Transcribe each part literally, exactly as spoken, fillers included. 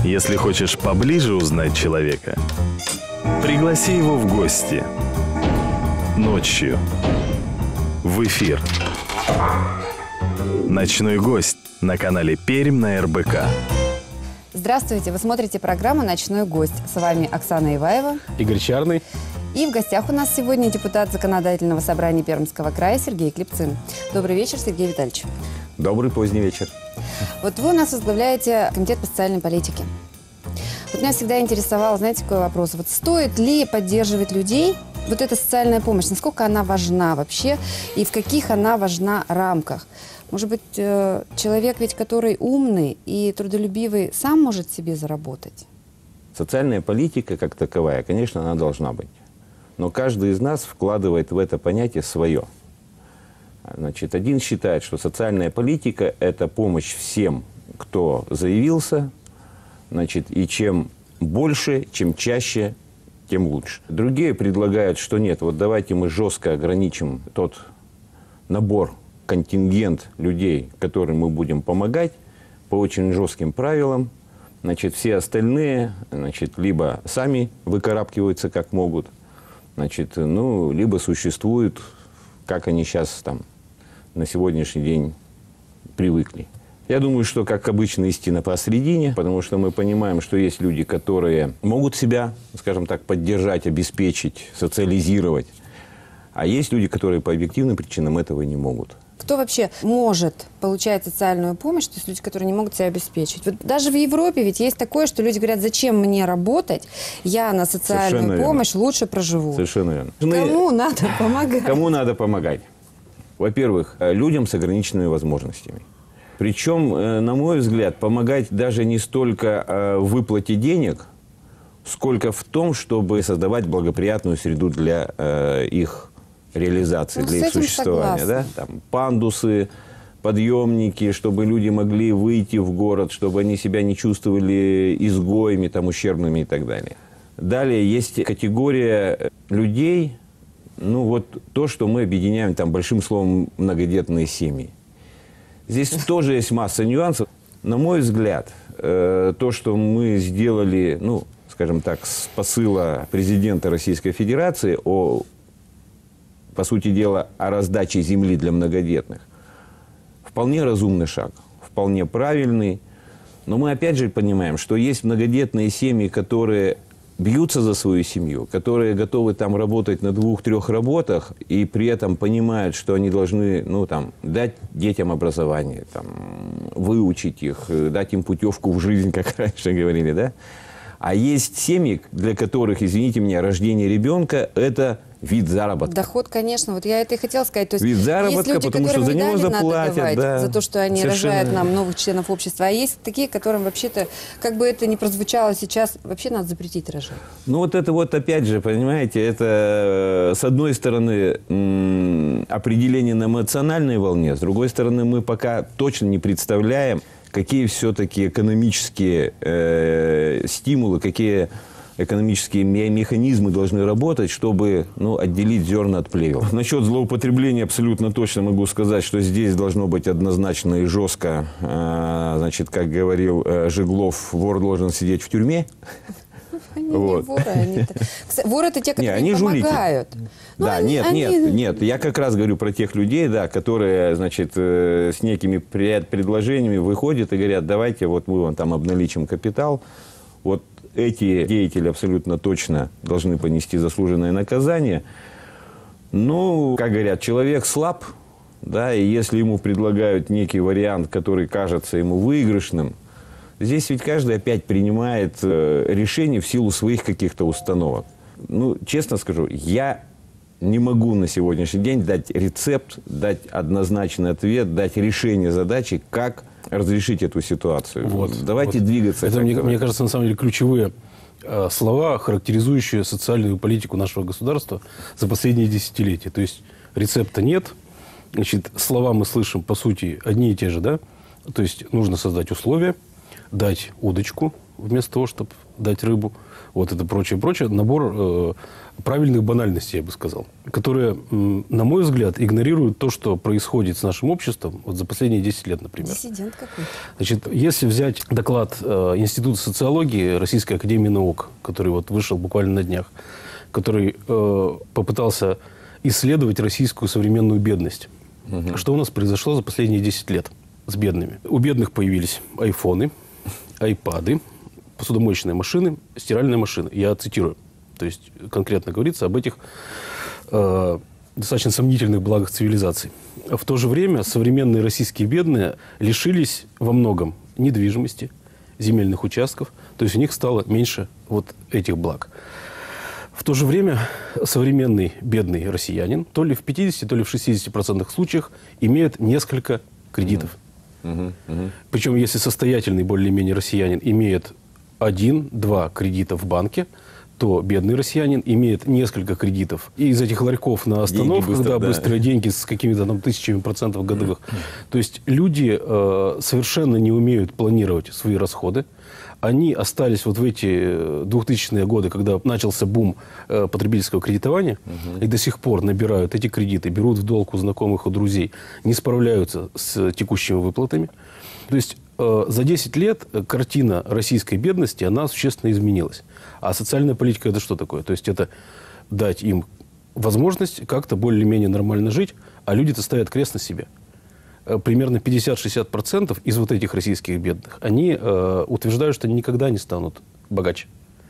Если хочешь поближе узнать человека, пригласи его в гости. Ночью. В эфир. «Ночной гость» на канале Пермь на эр бэ ка. Здравствуйте! Вы смотрите программу «Ночной гость». С вами Оксана Иваева. Игорь Чарный. И в гостях у нас сегодня депутат Законодательного собрания Пермского края Сергей Клепцин. Добрый вечер, Сергей Витальевич. Добрый поздний вечер. Вот вы у нас возглавляете Комитет по социальной политике. Вот меня всегда интересовал, знаете, какой вопрос. Вот стоит ли поддерживать людей? Вот эта социальная помощь, насколько она важна вообще и в каких она важна рамках? Может быть, человек ведь, который умный и трудолюбивый, сам может себе заработать? Социальная политика как таковая, конечно, она должна быть. Но каждый из нас вкладывает в это понятие свое. Значит, один считает, что социальная политика – это помощь всем, кто заявился, значит, и чем больше, чем чаще, тем лучше. Другие предлагают, что нет, вот давайте мы жестко ограничим тот набор, контингент людей, которым мы будем помогать, по очень жестким правилам. Значит, все остальные, значит, либо сами выкарабкиваются как могут, значит, ну, либо существуют, как они сейчас там на сегодняшний день привыкли. Я думаю, что, как обычно, истина посредине, потому что мы понимаем, что есть люди, которые могут себя, скажем так, поддержать, обеспечить, социализировать, а есть люди, которые по объективным причинам этого не могут. Кто вообще может получать социальную помощь, то есть люди, которые не могут себя обеспечить? Вот даже в Европе ведь есть такое, что люди говорят, зачем мне работать, я на социальную Совершенно помощь верно. лучше проживу. Совершенно верно. Кому надо помогать? Кому надо помогать? Во-первых, людям с ограниченными возможностями. Причем, на мой взгляд, помогать даже не столько в выплате денег, сколько в том, чтобы создавать благоприятную среду для их реализации, ну, для их существования. Да? Там, пандусы, подъемники, чтобы люди могли выйти в город, чтобы они себя не чувствовали изгоями, там, ущербными и так далее. Далее есть категория людей, ну вот то, что мы объединяем там большим словом многодетные семьи. Здесь тоже есть масса нюансов. На мой взгляд, э, то, что мы сделали, ну, скажем так, с посыла президента Российской Федерации о, по сути дела, о раздаче земли для многодетных, вполне разумный шаг, вполне правильный. Но мы опять же понимаем, что есть многодетные семьи, которые бьются за свою семью, которые готовы там работать на двух-трех работах и при этом понимают, что они должны, ну, там, дать детям образование, там, выучить их, дать им путевку в жизнь, как раньше говорили, да? А есть семьи, для которых, извините меня, рождение ребенка – это вид заработка. Доход, конечно. Вот я это и хотела сказать. То есть вид заработка, есть люди, потому что за него заплатят. Да. За то, что они Совершенно рожают нам новых членов общества. А есть такие, которым вообще-то, как бы это ни прозвучало сейчас, вообще надо запретить рожать. Ну вот это вот опять же, понимаете, это с одной стороны определение на эмоциональной волне, с другой стороны мы пока точно не представляем, какие все-таки экономические э, стимулы, какие экономические механизмы должны работать, чтобы, ну, отделить зерна от плевел. Насчет злоупотребления абсолютно точно могу сказать, что здесь должно быть однозначно и жестко. Э, значит, как говорил э, Жеглов, вор должен сидеть в тюрьме. Они вот. не воры. Они воры – это те, которые не, помогают. Ну, да, они, нет, они... нет, нет. Я как раз говорю про тех людей, да, которые, значит, э, с некими предложениями выходят и говорят, давайте вот мы вам там обналичим капитал. Вот эти деятели абсолютно точно должны понести заслуженное наказание. Ну, как говорят, человек слаб, да, и если ему предлагают некий вариант, который кажется ему выигрышным, здесь ведь каждый опять принимает э, решение в силу своих каких-то установок. Ну, честно скажу, я не могу на сегодняшний день дать рецепт, дать однозначный ответ, дать решение задачи, как разрешить эту ситуацию. Вот, Давайте вот. двигаться. Это, мне, мне кажется, на самом деле ключевые э, слова, характеризующие социальную политику нашего государства за последние десятилетия. То есть рецепта нет. Значит, слова мы слышим, по сути, одни и те же, да? То есть нужно создать условия, дать удочку вместо того, чтобы дать рыбу. Вот это прочее, прочее. Набор э, правильных банальностей, я бы сказал, которые, э, на мой взгляд, игнорируют то, что происходит с нашим обществом вот за последние десять лет, например. Диссидент какой-то. Значит, если взять доклад э, Института социологии Российской академии наук, который вот вышел буквально на днях, который э, попытался исследовать российскую современную бедность. Угу. Что у нас произошло за последние десять лет с бедными? У бедных появились айфоны, айпады, посудомоечные машины, стиральные машины. Я цитирую. То есть конкретно говорится об этих э, достаточно сомнительных благах цивилизации. В то же время современные российские бедные лишились во многом недвижимости, земельных участков. То есть у них стало меньше вот этих благ. В то же время современный бедный россиянин то ли в пятидесяти, то ли в шестидесяти процентах случаях имеет несколько кредитов. Mm-hmm. Mm-hmm. Причем, если состоятельный более-менее россиянин имеет один-два кредита в банке, то бедный россиянин имеет несколько кредитов. И из этих ларьков на остановках, быстро, да, да, быстрые деньги с какими-то там тысячами процентов годовых. То есть люди э, совершенно не умеют планировать свои расходы. Они остались вот в эти двухтысячные годы, когда начался бум э, потребительского кредитования, угу. и до сих пор набирают эти кредиты, берут в долг у знакомых, у друзей, не справляются с текущими выплатами. То есть э, за десять лет картина российской бедности, она существенно изменилась. А социальная политика – это что такое? То есть это дать им возможность как-то более-менее нормально жить, а люди-то ставят крест на себе. Примерно пятьдесят-шестьдесят процентов из вот этих российских бедных, они э, утверждают, что они никогда не станут богаче.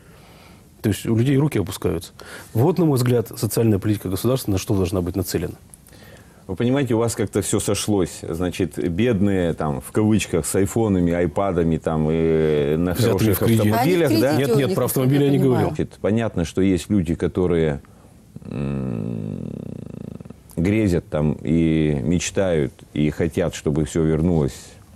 То есть у людей руки опускаются. Вот, на мой взгляд, социальная политика государства на что должна быть нацелена. Вы понимаете, у вас как-то все сошлось. Значит, бедные, там, в кавычках, с айфонами, айпадами, там, и на взятыми хороших автомобилях. Да? Нет, нет, про автомобили я не говорил. Значит, понятно, что есть люди, которые грезят там и мечтают, и хотят, чтобы все вернулось,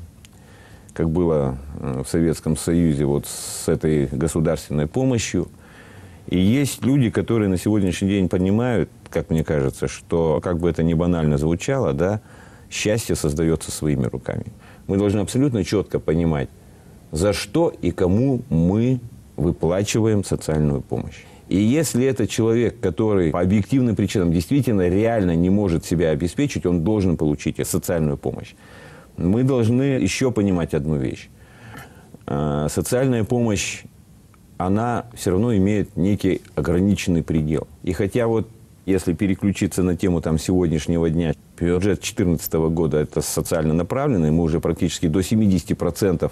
как было в Советском Союзе, вот с этой государственной помощью. И есть люди, которые на сегодняшний день понимают, как мне кажется, что, как бы это ни банально звучало, да, счастье создается своими руками. Мы должны абсолютно четко понимать, за что и кому мы выплачиваем социальную помощь. И если это человек, который по объективным причинам действительно реально не может себя обеспечить, он должен получить социальную помощь. Мы должны еще понимать одну вещь. Социальная помощь, она все равно имеет некий ограниченный предел. И хотя вот если переключиться на тему там, сегодняшнего дня, бюджет две тысячи четырнадцатого года это социально направленный, мы уже практически до семидесяти процентов,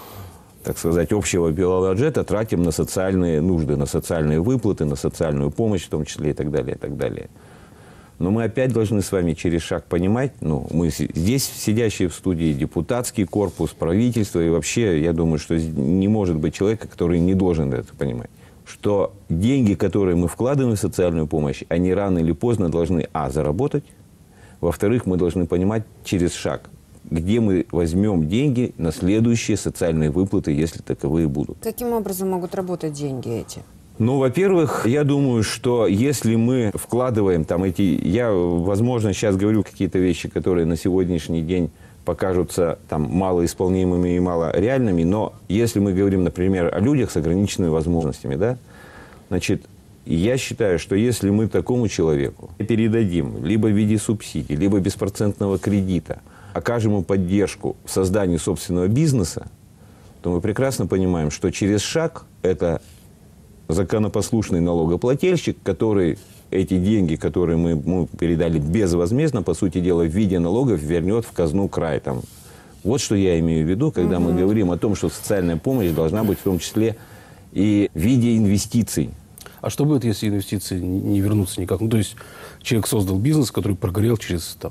так сказать, общего бюджета тратим на социальные нужды, на социальные выплаты, на социальную помощь в том числе и так далее, и так далее. Но мы опять должны с вами через шаг понимать, ну, мы здесь сидящие в студии, депутатский корпус, правительство, и вообще, я думаю, что не может быть человека, который не должен это понимать, что деньги, которые мы вкладываем в социальную помощь, они рано или поздно должны, а, заработать, во-вторых, мы должны понимать через шаг, где мы возьмем деньги на следующие социальные выплаты, если таковые будут. Каким образом могут работать деньги эти? Ну, во-первых, я думаю, что если мы вкладываем там эти... Я, возможно, сейчас говорю какие-то вещи, которые на сегодняшний день покажутся там малоисполнимыми и малореальными, но если мы говорим, например, о людях с ограниченными возможностями, да, значит, я считаю, что если мы такому человеку передадим либо в виде субсидий, либо беспроцентного кредита, окажем ему поддержку в создании собственного бизнеса, то мы прекрасно понимаем, что через шаг это законопослушный налогоплательщик, который эти деньги, которые мы ему передали безвозмездно, по сути дела, в виде налогов вернет в казну край. Там. Вот что я имею в виду, когда угу. мы говорим о том, что социальная помощь должна быть в том числе и в виде инвестиций. А что будет, если инвестиции не вернутся никак? Ну, то есть человек создал бизнес, который прогорел через там,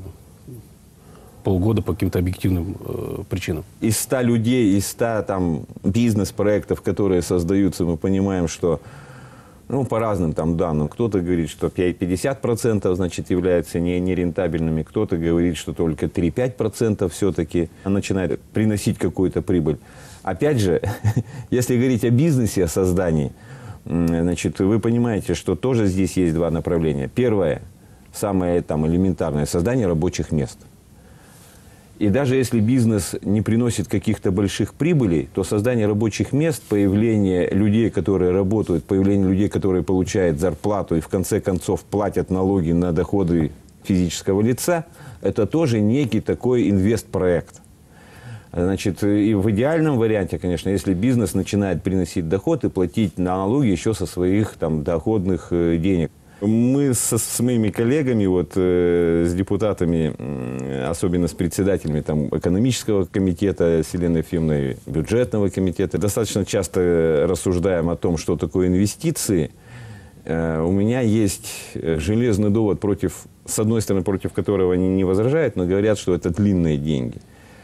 полгода по каким-то объективным э, причинам. Из ста людей, из ста там, бизнес-проектов, которые создаются, мы понимаем, что ну, по разным там данным, кто-то говорит, что пятьдесят процентов значит, являются не, нерентабельными, кто-то говорит, что только три-пять процентов все-таки начинает приносить какую-то прибыль. Опять же, если говорить о бизнесе, о создании, значит, вы понимаете, что тоже здесь есть два направления. Первое, самое там, элементарное, создание рабочих мест. И даже если бизнес не приносит каких-то больших прибылей, то создание рабочих мест, появление людей, которые работают, появление людей, которые получают зарплату и в конце концов платят налоги на доходы физического лица, это тоже некий такой инвестпроект. Значит, и в идеальном варианте, конечно, если бизнес начинает приносить доход и платить налоги еще со своих там, доходных э, денег. Мы со, с моими коллегами, вот, э, с депутатами, э, особенно с председателями там, экономического комитета с Еленой Ефимовной, бюджетного комитета, достаточно часто рассуждаем о том, что такое инвестиции. Э, у меня есть железный довод, против, с одной стороны, против которого они не возражают, но говорят, что это длинные деньги.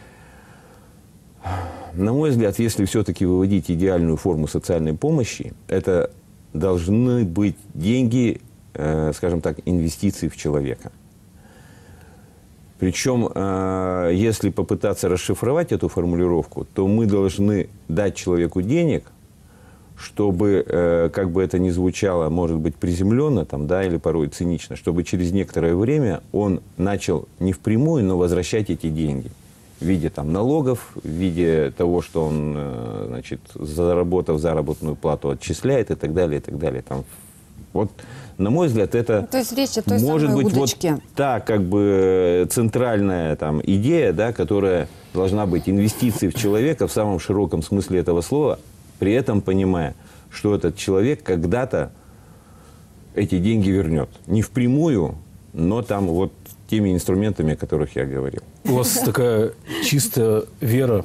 На мой взгляд, если все-таки выводить идеальную форму социальной помощи, это должны быть деньги, э, скажем так, инвестиции в человека. Причем, э, если попытаться расшифровать эту формулировку, то мы должны дать человеку денег, чтобы, э, как бы это ни звучало, может быть, приземленно там, да, или порой цинично, чтобы через некоторое время он начал не впрямую, но возвращать эти деньги. В виде там, налогов, в виде того, что он, значит, заработав заработную плату, отчисляет и так далее, и так далее. Там, вот, на мой взгляд, это То есть речь о той может самой быть удочке. Вот та как бы центральная там, идея, да, которая должна быть инвестицией в человека в самом широком смысле этого слова, при этом понимая, что этот человек когда-то эти деньги вернет. Не впрямую, но там вот теми инструментами, о которых я говорил. У вас такая чистая вера.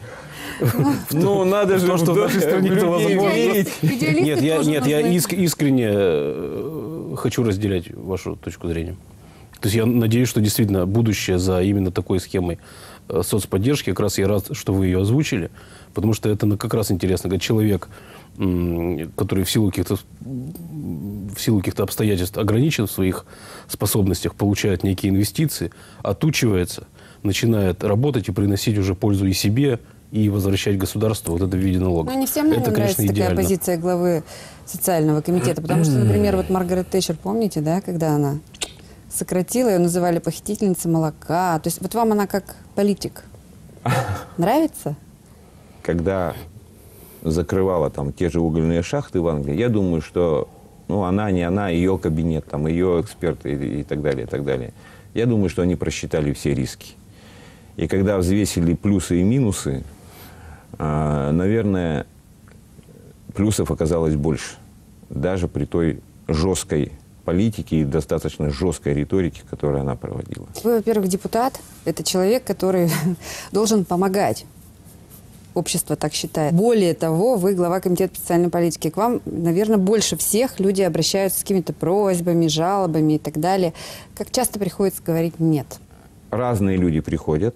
Ну, надо же, что в нашей стране это возможно. Нет, я, нет, я иск, искренне хочу разделять вашу точку зрения. То есть я надеюсь, что действительно будущее за именно такой схемой соцподдержки. Как раз я рад, что вы ее озвучили, потому что это как раз интересно, когда человек, который в силу каких-то в силу каких-то обстоятельств ограничен в своих способностях, получает некие инвестиции, отучивается, начинает работать и приносить уже пользу и себе, и возвращать государству вот это в виде налогов. Ну, не всем, наверное, это, нравится конечно, такая идеально. позиция главы социального комитета, потому что, например, вот Маргарет Тэтчер, помните, да, когда она сократила, ее называли похитительницей молока. То есть вот вам она как политик нравится? Когда закрывала там те же угольные шахты в Англии, я думаю, что ну, она, не она, ее кабинет, там, ее эксперты и, и так далее, и так далее. Я думаю, что они просчитали все риски. И когда взвесили плюсы и минусы, э, наверное, плюсов оказалось больше. Даже при той жесткой политике и достаточно жесткой риторике, которую она проводила. Вы, во-первых, депутат. Это человек, который должен помогать. Общество так считает. Более того, вы глава комитета по социальной политике. К вам, наверное, больше всех люди обращаются с какими-то просьбами, жалобами и так далее. Как часто приходится говорить «нет»? Разные люди приходят.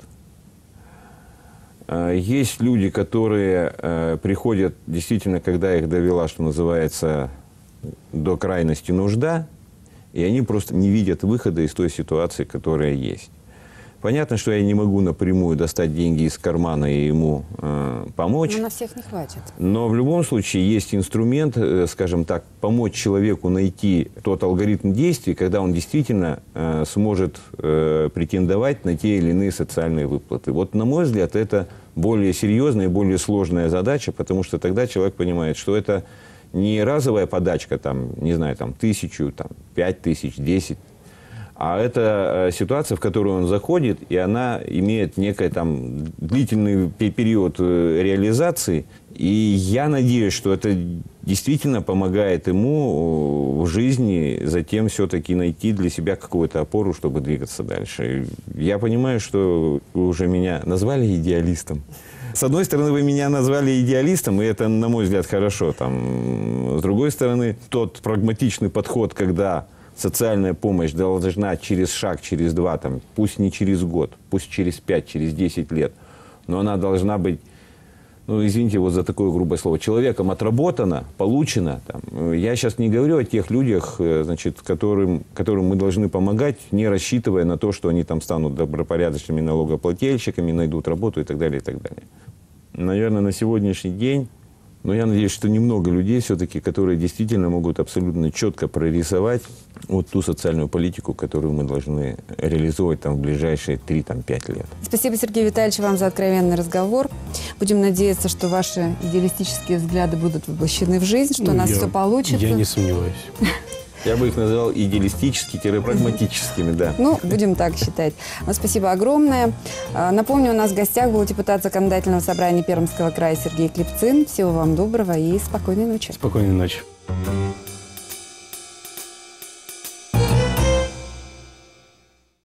Есть люди, которые приходят действительно, когда их довела, что называется, до крайности нужда, и они просто не видят выхода из той ситуации, которая есть. Понятно, что я не могу напрямую достать деньги из кармана и ему э, помочь. Но на всех не хватит. Но в любом случае есть инструмент, э, скажем так, помочь человеку найти тот алгоритм действий, когда он действительно э, сможет э, претендовать на те или иные социальные выплаты. Вот, на мой взгляд, это более серьезная и более сложная задача, потому что тогда человек понимает, что это не разовая подачка, там, не знаю, там, тысячу, там, пять тысяч, десять. А это ситуация, в которую он заходит, и она имеет некий там длительный период реализации. И я надеюсь, что это действительно помогает ему в жизни затем все-таки найти для себя какую-то опору, чтобы двигаться дальше. Я понимаю, что вы уже меня назвали идеалистом. С одной стороны, вы меня назвали идеалистом, и это, на мой взгляд, хорошо. Там, с другой стороны, тот прагматичный подход, когда социальная помощь должна через шаг, через два, там, пусть не через год, пусть через пять, через десять лет, но она должна быть, ну, извините вот за такое грубое слово, человеком отработана, получена. Там. Я сейчас не говорю о тех людях, значит, которым, которым мы должны помогать, не рассчитывая на то, что они там станут добропорядочными налогоплательщиками, найдут работу и так далее, и так далее. Наверное, на сегодняшний день Но я надеюсь, что немного людей все-таки, которые действительно могут абсолютно четко прорисовать вот ту социальную политику, которую мы должны реализовывать там, в ближайшие три-пять лет. Спасибо, Сергей Витальевич, вам за откровенный разговор. Будем надеяться, что ваши идеалистические взгляды будут воплощены в жизнь, что Ну, у нас я- все получится. Я не сомневаюсь. Я бы их назвал идеалистически-прагматическими, да. Ну, будем так считать. Вам спасибо огромное. А, Напомню, у нас в гостях был депутат Законодательного собрания Пермского края Сергей Клепцин. Всего вам доброго и спокойной ночи. Спокойной ночи.